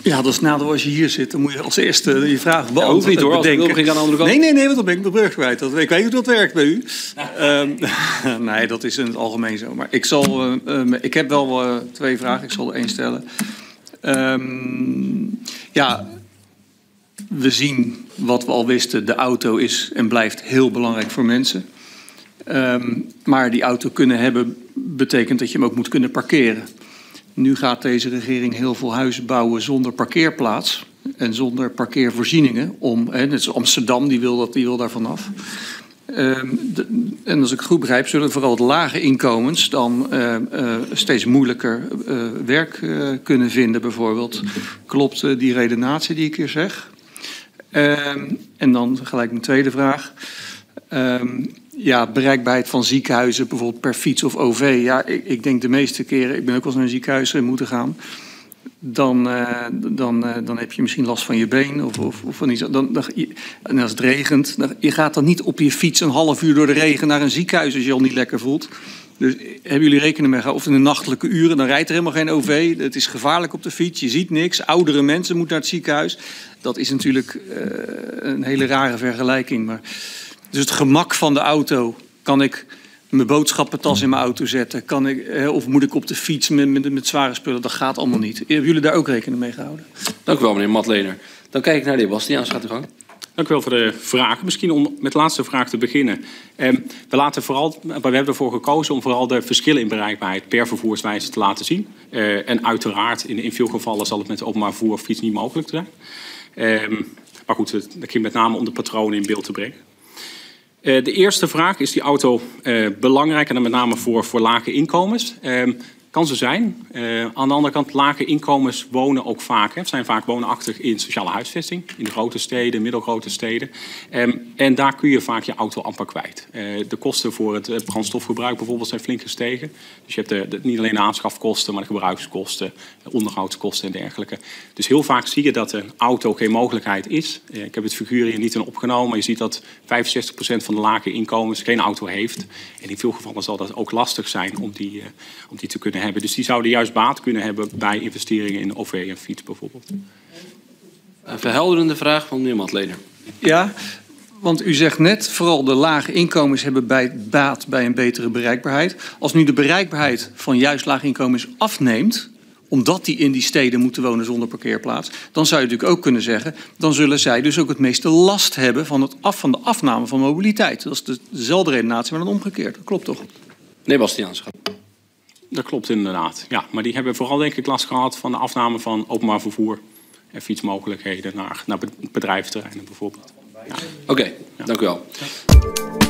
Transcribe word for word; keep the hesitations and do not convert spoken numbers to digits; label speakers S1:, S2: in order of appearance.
S1: Ja, dat is nadeel als je hier zit. Dan moet je als eerste je vraag beantwoorden.
S2: Ja, hoeft niet hoor, als ik wil, ging aan de andere kant.
S1: Nee, nee, nee, want dan ben ik mijn brug kwijt. Dat, ik weet hoe dat werkt bij u. um, nee, dat is in het algemeen zo. Maar ik, zal, uh, um, ik heb wel uh, twee vragen. Ik zal er één stellen. Um, ja, we zien wat we al wisten. De auto is en blijft heel belangrijk voor mensen. Um, maar die auto kunnen hebben betekent dat je hem ook moet kunnen parkeren. Nu gaat deze regering heel veel huizen bouwen zonder parkeerplaats en zonder parkeervoorzieningen. Om, hè, net als Amsterdam, die wil, dat, die wil daar vanaf. Um, de, en als ik het goed begrijp, zullen vooral de lage inkomens dan uh, uh, steeds moeilijker uh, werk uh, kunnen vinden bijvoorbeeld. Klopt uh, die redenatie die ik hier zeg? Um, en dan gelijk mijn tweede vraag. Um, Ja, bereikbaarheid van ziekenhuizen, bijvoorbeeld per fiets of O V. Ja, ik, ik denk de meeste keren, ik ben ook wel eens naar een ziekenhuis moeten gaan. Dan, uh, dan, uh, dan heb je misschien last van je been of, of, of van iets. Dan, dan, en als het regent, dan, je gaat dan niet op je fiets een half uur door de regen naar een ziekenhuis als je je al niet lekker voelt. Dus hebben jullie rekening mee gehouden? Of in de nachtelijke uren, dan rijdt er helemaal geen O V. Het is gevaarlijk op de fiets, je ziet niks. Oudere mensen moeten naar het ziekenhuis. Dat is natuurlijk uh, een hele rare vergelijking, maar... Dus het gemak van de auto, kan ik mijn boodschappentas in mijn auto zetten? Kan ik, of moet ik op de fiets met, met, met zware spullen? Dat gaat allemaal niet. Hebben jullie daar ook rekening mee gehouden?
S2: Dank u wel, meneer Matlener. Dan kijk ik naar de heer Bastiaans. Gaat u gang.
S3: Dank u wel voor de vragen. Misschien om met de laatste vraag te beginnen. Eh, we, laten vooral, we hebben ervoor gekozen om vooral de verschillen in bereikbaarheid per vervoerswijze te laten zien. Eh, en uiteraard, in, in veel gevallen zal het met openbaar vervoer of fiets niet mogelijk zijn. Eh, maar goed, het ging met name om de patronen in beeld te brengen. Uh, de eerste vraag, is die auto uh, belangrijk en dan met name voor, voor lage inkomens? Uh, kan ze zijn. Uh, aan de andere kant, lage inkomens wonen ook vaak. Hè, zijn vaak woonachtig in sociale huisvesting. In de grote steden, middelgrote steden. Um, en daar kun je vaak je auto amper kwijt. Uh, de kosten voor het brandstofgebruik bijvoorbeeld zijn flink gestegen. Dus je hebt de, de, niet alleen de aanschafkosten, maar de gebruikskosten, de onderhoudskosten en dergelijke. Dus heel vaak zie je dat een auto geen mogelijkheid is. Uh, ik heb het figuur hier niet in opgenomen, maar je ziet dat vijfenzestig procent van de lage inkomens geen auto heeft. En in veel gevallen zal dat ook lastig zijn om die, uh, om die te kunnen hebben. Dus die zouden juist baat kunnen hebben bij investeringen in O V en fiets bijvoorbeeld.
S2: Een verhelderende vraag van meneer Matlener.
S1: Ja, want u zegt net, vooral de lage inkomens hebben bij baat bij een betere bereikbaarheid. Als nu de bereikbaarheid van juist lage inkomens afneemt, omdat die in die steden moeten wonen zonder parkeerplaats, dan zou je natuurlijk ook kunnen zeggen, dan zullen zij dus ook het meeste last hebben van, het af, van de afname van mobiliteit. Dat is dezelfde redenatie, maar dan omgekeerd. Dat klopt toch?
S2: Nee, Bastiaans.
S3: Dat klopt inderdaad. Ja, maar die hebben vooral denk ik last gehad van de afname van openbaar vervoer en fietsmogelijkheden naar, naar bedrijventerreinen bijvoorbeeld. Ja.
S2: Oké, okay, ja. Dank u wel.